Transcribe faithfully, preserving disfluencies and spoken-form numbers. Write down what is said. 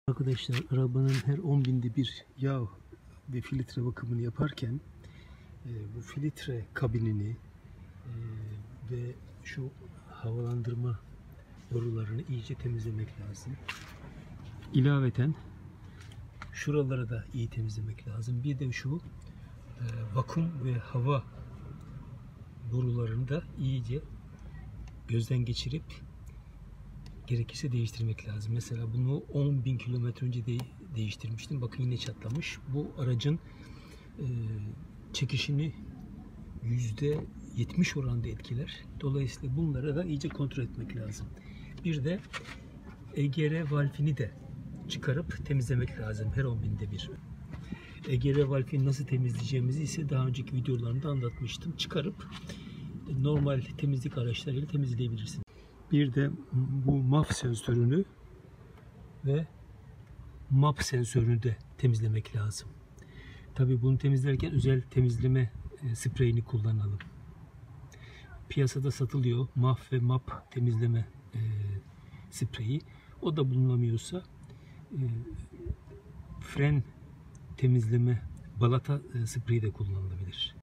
Arkadaşlar, arabanın her on binde bir yağ ve filtre bakımını yaparken e, bu filtre kabinini e, ve şu havalandırma borularını iyice temizlemek lazım. İlaveten şuraları da iyi temizlemek lazım. Bir de şu e, vakum ve hava borularını da iyice gözden geçirip gerekirse değiştirmek lazım. Mesela bunu on bin kilometre önce de değiştirmiştim. Bakın yine çatlamış. Bu aracın e, çekişini yüzde yetmiş oranında etkiler. Dolayısıyla bunları da iyice kontrol etmek lazım. Bir de E G R valfini de çıkarıp temizlemek lazım her on binde bir. E G R valfini nasıl temizleyeceğimizi ise daha önceki videolarımda anlatmıştım. Çıkarıp normal temizlik araçlarıyla temizleyebilirsiniz. Bir de bu M A F sensörünü ve M A P sensörünü de temizlemek lazım. Tabii bunu temizlerken özel temizleme spreyini kullanalım. Piyasada satılıyor M A F ve M A P temizleme e, spreyi. O da bulunamıyorsa e, fren temizleme balata e, spreyi de kullanılabilir.